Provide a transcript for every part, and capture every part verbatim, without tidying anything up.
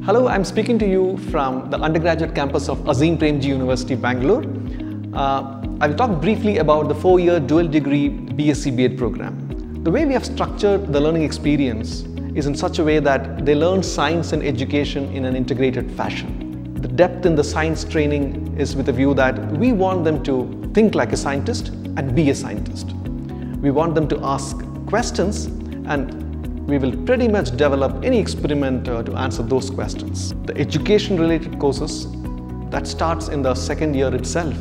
Hello, I'm speaking to you from the undergraduate campus of Azim Premji University, Bangalore. Uh, I will talk briefly about the four-year dual degree B Sc B Ed program. The way we have structured the learning experience is in such a way that they learn science and education in an integrated fashion. The depth in the science training is with a view that we want them to think like a scientist and be a scientist. We want them to ask questions, and we will pretty much develop any experiment uh, to answer those questions. The education-related courses, that starts in the second year itself.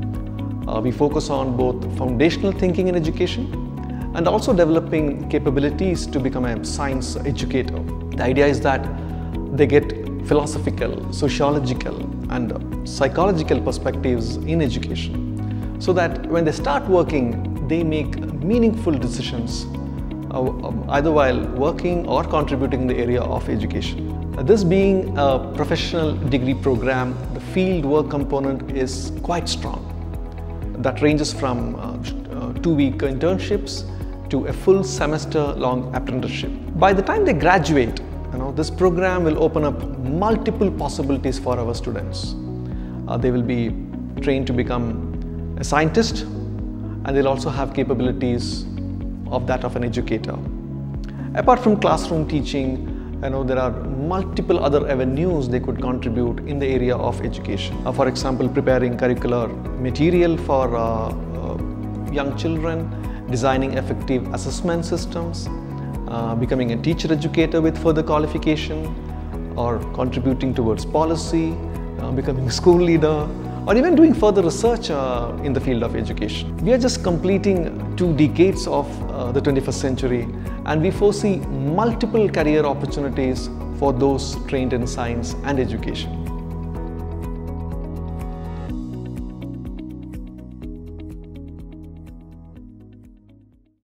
Uh, we focus on both foundational thinking in education and also developing capabilities to become a science educator. The idea is that they get philosophical, sociological and psychological perspectives in education, so that when they start working, they make meaningful decisions Uh, either while working or contributing in the area of education. Uh, this being a professional degree program, the field work component is quite strong. That ranges from uh, uh, two-week internships to a full semester-long apprenticeship. By the time they graduate, you know, this program will open up multiple possibilities for our students. Uh, they will be trained to become a scientist, and they'll also have capabilities of that of an educator. Apart from classroom teaching, you know, there are multiple other avenues they could contribute in the area of education. Uh, for example, preparing curricular material for uh, uh, young children, designing effective assessment systems, uh, becoming a teacher educator with further qualification, or contributing towards policy, uh, becoming a school leader, or even doing further research uh, in the field of education. We are just completing two decades of uh, the twenty-first century, and we foresee multiple career opportunities for those trained in science and education.